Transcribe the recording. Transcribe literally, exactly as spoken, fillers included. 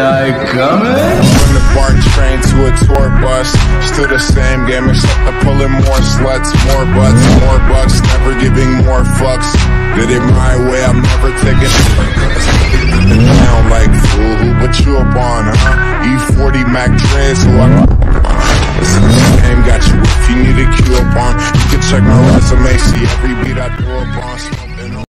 I coming? From the BART train to a tour bus, still the same game except I'm pulling more sluts, more butts, more bucks, never giving more fucks. Did it my way, I'm never taking it down like fool. Who put you up on, huh? E forty Mac Dre's, who I game got you if you need a cue up on. You can check my resume, see every beat I throw up on.